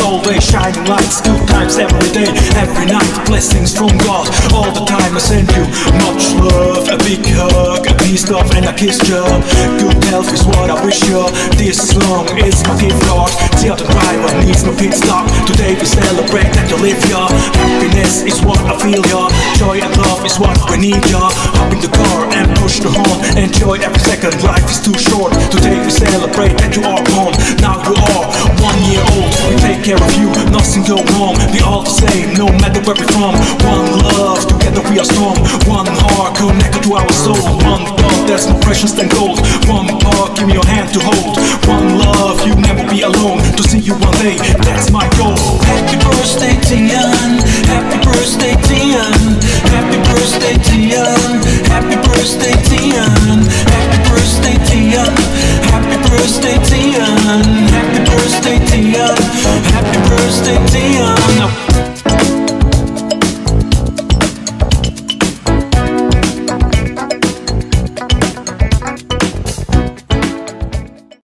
always shining lights. Good times every day, every night. Blessings from God all the time. I send you much love, a big hug, a peace love and a kiss you. Good health is what I wish you. This song is my gift card. The other driver needs no pit stop. Today we celebrate that you live ya. Happiness is what I feel ya. Joy and love is what we need ya. Hop in the car and push the horn. Enjoy every second, life is too short. Today we celebrate that you are born. Now you are 1 year old. We take care of you, nothing go wrong. We all the same, no matter where we're from. One love, together we are strong. One heart connected to our soul. One thought that's more precious than gold. One part, give me your hand to hold. One love, you never be alone. To see you one day, that's my goal. Happy birthday to Jan.